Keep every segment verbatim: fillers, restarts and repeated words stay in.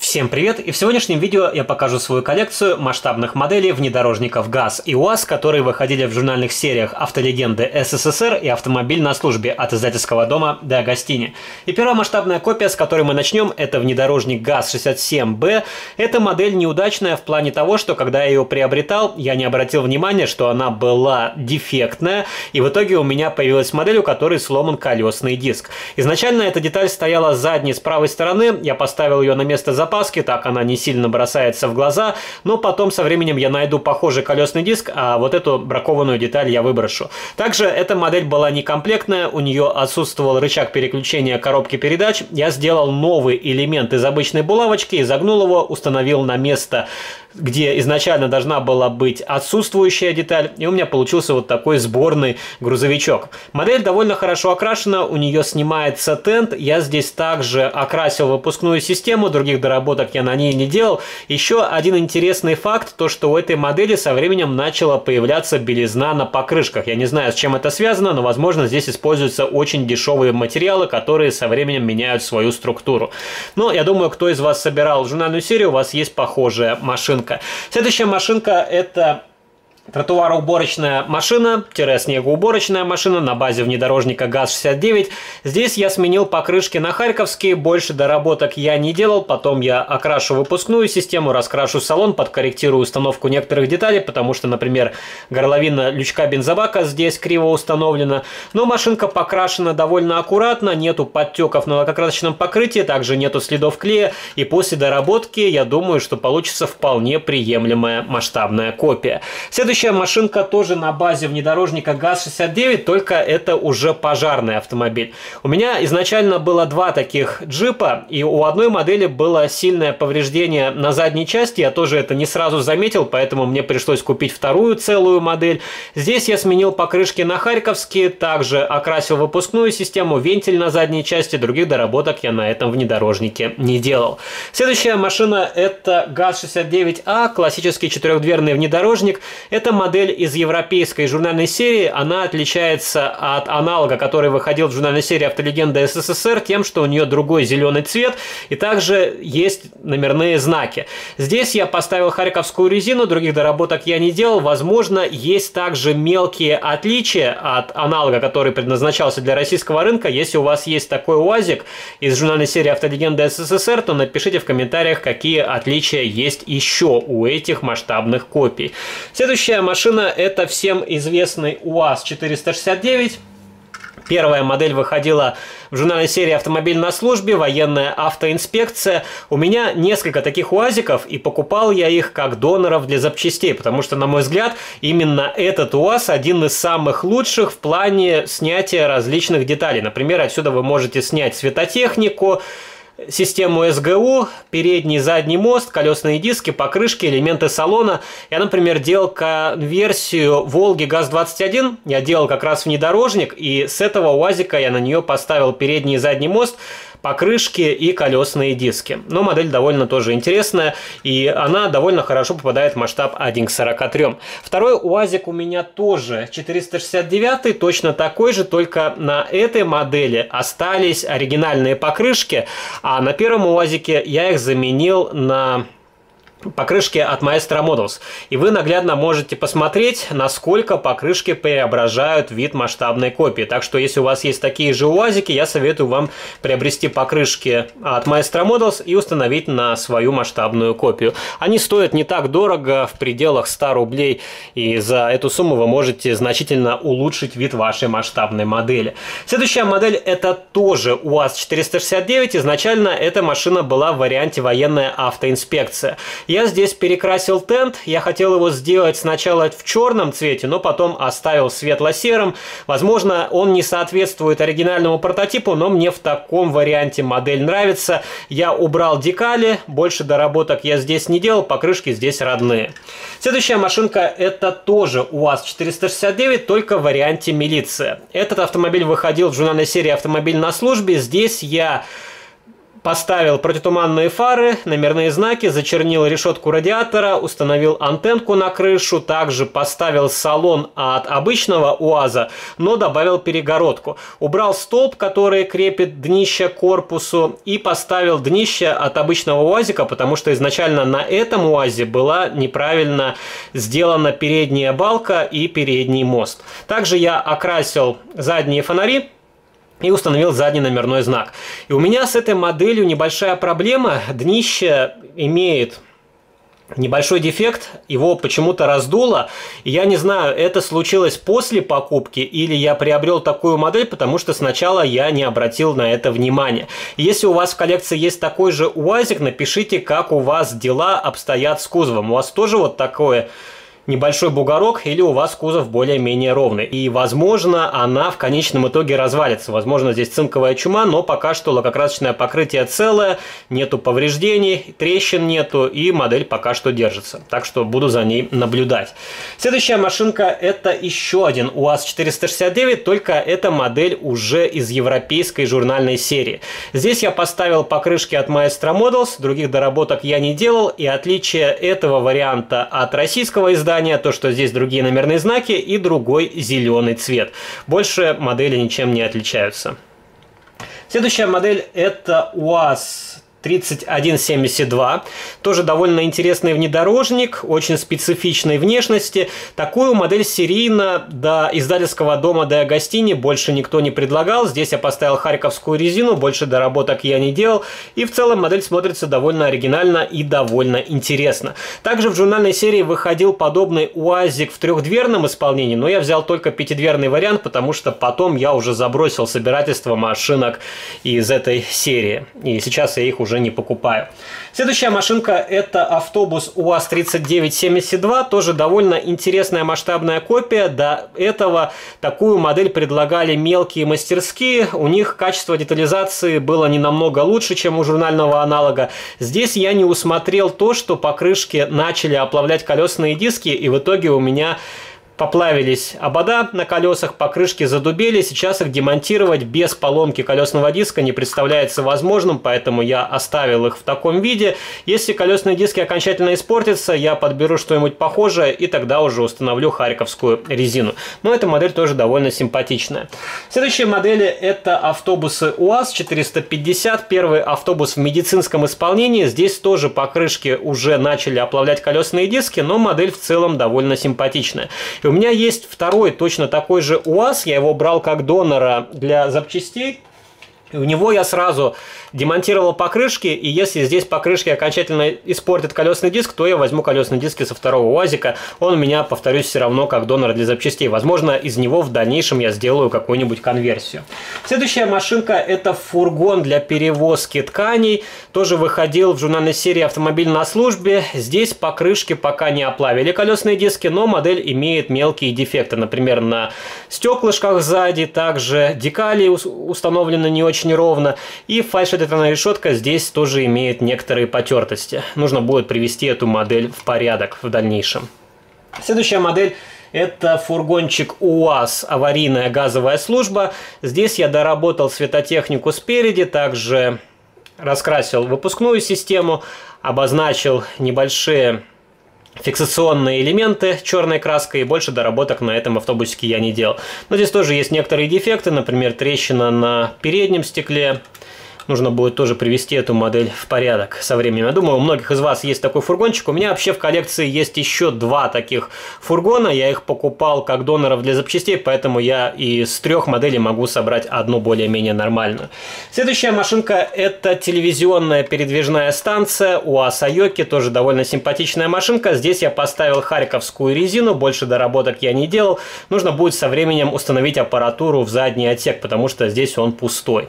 Всем привет! И в сегодняшнем видео я покажу свою коллекцию масштабных моделей внедорожников ГАЗ и УАЗ, которые выходили в журнальных сериях «Автолегенды СССР» и «Автомобиль на службе» от издательского дома Де Агостини. И первая масштабная копия, с которой мы начнем, это внедорожник ГАЗ шестьдесят семь бэ. Эта модель неудачная в плане того, что когда я ее приобретал, я не обратил внимания, что она была дефектная, и в итоге у меня появилась модель, у которой сломан колесный диск. Изначально эта деталь стояла задней с правой стороны, я поставил ее на место запаски, так она не сильно бросается в глаза, но потом со временем я найду похожий колесный диск, а вот эту бракованную деталь я выброшу. Также эта модель была некомплектная, у нее отсутствовал рычаг переключения коробки передач. Я сделал новый элемент из обычной булавочки, изогнул его, установил на место, где изначально должна была быть отсутствующая деталь, и у меня получился вот такой сборный грузовичок. Модель довольно хорошо окрашена, у нее снимается тент, я здесь также окрасил выпускную систему, других доработок я на ней не делал. Еще один интересный факт, то что у этой модели со временем начала появляться белизна на покрышках. Я не знаю, с чем это связано, но возможно здесь используются очень дешевые материалы, которые со временем меняют свою структуру. Но я думаю, кто из вас собирал журнальную серию, у вас есть похожая машинка. Следующая машинка — это тротуароуборочная машина-снегоуборочная машина на базе внедорожника ГАЗ шестьдесят девять. Здесь я сменил покрышки на харьковские, больше доработок я не делал. Потом я окрашу выпускную систему, раскрашу салон, подкорректирую установку некоторых деталей, потому что, например, горловина лючка бензобака здесь криво установлена. Но машинка покрашена довольно аккуратно, нету подтеков на лакокрасочном покрытии, также нету следов клея. И после доработки я думаю, что получится вполне приемлемая масштабная копия. Следующая Следующая машинка тоже на базе внедорожника ГАЗ шестьдесят девять, только это уже пожарный автомобиль. У меня изначально было два таких джипа, и у одной модели было сильное повреждение на задней части. Я тоже это не сразу заметил, поэтому мне пришлось купить вторую целую модель. Здесь я сменил покрышки на харьковские, также окрасил выпускную систему, вентиль на задней части. Других доработок я на этом внедорожнике не делал. Следующая машина — это ГАЗ шестьдесят девять А, классический четырехдверный внедорожник. Это модель из европейской журнальной серии. Она отличается от аналога, который выходил в журнальной серии «Автолегенды СССР», тем, что у нее другой зеленый цвет, и также есть номерные знаки. Здесь я поставил харьковскую резину, других доработок я не делал. Возможно, есть также мелкие отличия от аналога, который предназначался для российского рынка. Если у вас есть такой УАЗик из журнальной серии «Автолегенды СССР», то напишите в комментариях, какие отличия есть еще у этих масштабных копий. Следующая машина — это всем известный УАЗ четыреста шестьдесят девять. Первая модель выходила в журнальной серии «Автомобиль на службе», военная автоинспекция. У меня несколько таких УАЗиков, и покупал я их как доноров для запчастей, потому что, на мой взгляд, именно этот УАЗ один из самых лучших в плане снятия различных деталей. Например, отсюда вы можете снять светотехнику, систему эс гэ у, передний и задний мост, колесные диски, покрышки, элементы салона. Я, например, делал конверсию Волги ГАЗ двадцать один. Я делал как раз внедорожник, и с этого УАЗика я на нее поставил передний и задний мост, покрышки и колесные диски. Но модель довольно тоже интересная, и она довольно хорошо попадает в масштаб один к сорока трём. Второй УАЗик у меня тоже четыреста шестьдесят девять, точно такой же, только на этой модели остались оригинальные покрышки, а на первом УАЗике я их заменил на покрышки от Maestro Models. И вы наглядно можете посмотреть, насколько покрышки преображают вид масштабной копии. Так что, если у вас есть такие же УАЗики, я советую вам приобрести покрышки от Maestro Models и установить на свою масштабную копию. Они стоят не так дорого, в пределах ста рублей, и за эту сумму вы можете значительно улучшить вид вашей масштабной модели. Следующая модель — это тоже УАЗ четыреста шестьдесят девять. Изначально эта машина была в варианте военная автоинспекция. Я здесь перекрасил тент, я хотел его сделать сначала в черном цвете, но потом оставил светло-серым. Возможно, он не соответствует оригинальному прототипу, но мне в таком варианте модель нравится. Я убрал декали, больше доработок я здесь не делал, покрышки здесь родные. Следующая машинка — это тоже УАЗ четыреста шестьдесят девять, только в варианте милиция. Этот автомобиль выходил в журнальной серии «Автомобиль на службе». Здесь я Поставил противотуманные фары, номерные знаки, зачернил решетку радиатора, установил антенку на крышу, также поставил салон от обычного УАЗа, но добавил перегородку. Убрал столб, который крепит днище к корпусу, и поставил днище от обычного УАЗика, потому что изначально на этом УАЗе была неправильно сделана передняя балка и передний мост. Также я окрасил задние фонари и установил задний номерной знак. И у меня с этой моделью небольшая проблема. Днище имеет небольшой дефект, его почему-то раздуло. И я не знаю, это случилось после покупки или я приобрел такую модель, потому что сначала я не обратил на это внимания. Если у вас в коллекции есть такой же УАЗик, напишите, как у вас дела обстоят с кузовом. У вас тоже вот такое небольшой бугорок или у вас кузов более-менее ровный. И, возможно, она в конечном итоге развалится. Возможно, здесь цинковая чума, но пока что лакокрасочное покрытие целое, нету повреждений, трещин нету, и модель пока что держится. Так что буду за ней наблюдать. Следующая машинка — это еще один УАЗ четыреста шестьдесят девять, только эта модель уже из европейской журнальной серии. Здесь я поставил покрышки от Maestro Models, других доработок я не делал, и отличие этого варианта от российского издания то, что здесь другие номерные знаки и другой зеленый цвет. Больше модели ничем не отличаются. Следующая модель — это УАЗ тридцать один семьдесят два. Тоже довольно интересный внедорожник, очень специфичной внешности. Такую модель серийно до издательского дома де Агостини больше никто не предлагал. Здесь я поставил харьковскую резину, больше доработок я не делал. И в целом модель смотрится довольно оригинально и довольно интересно. Также в журнальной серии выходил подобный УАЗик в трехдверном исполнении, но я взял только пятидверный вариант, потому что потом я уже забросил собирательство машинок из этой серии. И сейчас я их уже не покупаю. Следующая машинка — это автобус УАЗ тридцать девять семьдесят два. Тоже довольно интересная масштабная копия. До этого такую модель предлагали мелкие мастерские. У них качество детализации было не намного лучше, чем у журнального аналога. Здесь я не усмотрел то, что покрышки начали оплавлять колесные диски, и в итоге у меня поплавились обода на колесах, покрышки задубели. Сейчас их демонтировать без поломки колесного диска не представляется возможным, поэтому я оставил их в таком виде. Если колесные диски окончательно испортятся, я подберу что-нибудь похожее и тогда уже установлю харьковскую резину. Но эта модель тоже довольно симпатичная. Следующие модели — это автобусы УАЗ четыреста пятьдесят. Первый автобус в медицинском исполнении. Здесь тоже покрышки уже начали оплавлять колесные диски, но модель в целом довольно симпатичная. У меня есть второй точно такой же УАЗ, я его брал как донора для запчастей. И у него я сразу демонтировал покрышки, и если здесь покрышки окончательно испортят колесный диск, то я возьму колесные диски со второго УАЗика. Он у меня, повторюсь, все равно как донор для запчастей. Возможно, из него в дальнейшем я сделаю какую-нибудь конверсию. Следующая машинка — это фургон для перевозки тканей. Тоже выходил в журнальной серии «Автомобиль на службе». Здесь покрышки пока не оплавили колесные диски, но модель имеет мелкие дефекты. Например, на стеклышках сзади, также декали установлены не очень ровно, и фальшодетонная решетка здесь тоже имеет некоторые потертости. Нужно будет привести эту модель в порядок в дальнейшем. Следующая модель — это фургончик УАЗ аварийная газовая служба. Здесь я доработал светотехнику спереди, также раскрасил выпускную систему, обозначил небольшие фиксационные элементы черной краской, и больше доработок на этом автобусике я не делал. Но здесь тоже есть некоторые дефекты, например, трещина на переднем стекле. Нужно будет тоже привести эту модель в порядок со временем. Я думаю, у многих из вас есть такой фургончик. У меня вообще в коллекции есть еще два таких фургона. Я их покупал как доноров для запчастей, поэтому я из трех моделей могу собрать одну более-менее нормальную. Следующая машинка — это телевизионная передвижная станция УАЗ Айоки. Тоже довольно симпатичная машинка. Здесь я поставил харьковскую резину. Больше доработок я не делал. Нужно будет со временем установить аппаратуру в задний отсек, потому что здесь он пустой.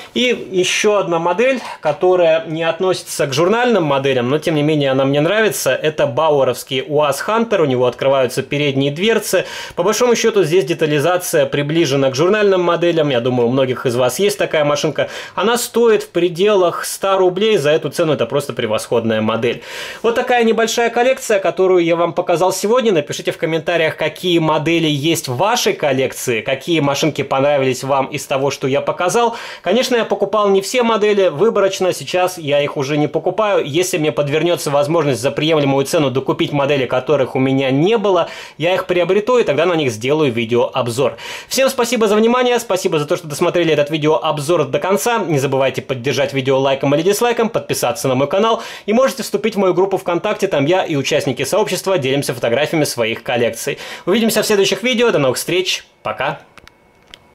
И еще одна модель, которая не относится к журнальным моделям, но тем не менее она мне нравится. Это бауэровский УАЗ Хантер. У него открываются передние дверцы. По большому счету здесь детализация приближена к журнальным моделям. Я думаю, у многих из вас есть такая машинка. Она стоит в пределах ста рублей. За эту цену это просто превосходная модель. Вот такая небольшая коллекция, которую я вам показал сегодня. Напишите в комментариях, какие модели есть в вашей коллекции, какие машинки понравились вам из того, что я показал. Конечно, я покупал не все все модели, выборочно, сейчас я их уже не покупаю. Если мне подвернется возможность за приемлемую цену докупить модели, которых у меня не было, я их приобрету и тогда на них сделаю видеообзор. Всем спасибо за внимание, спасибо за то, что досмотрели этот видеообзор до конца. Не забывайте поддержать видео лайком или дизлайком, подписаться на мой канал и можете вступить в мою группу ВКонтакте, там я и участники сообщества делимся фотографиями своих коллекций. Увидимся в следующих видео, до новых встреч, пока!